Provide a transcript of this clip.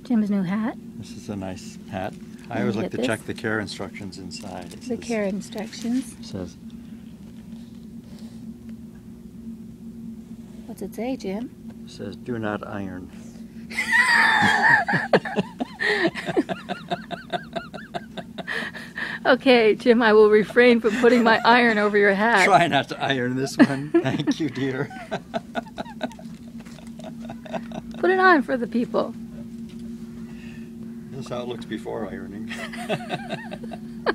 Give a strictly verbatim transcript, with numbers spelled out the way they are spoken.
Jim's new hat. This is a nice hat. I me always like get to this. check the care instructions inside. It The says- care instructions. it says, What's it say, Jim? it says, do not iron. Okay, Jim, I will refrain from putting my iron over your hat. Try not to iron this one. Thank you, dear. Put it on for the people. This is how it looks before ironing.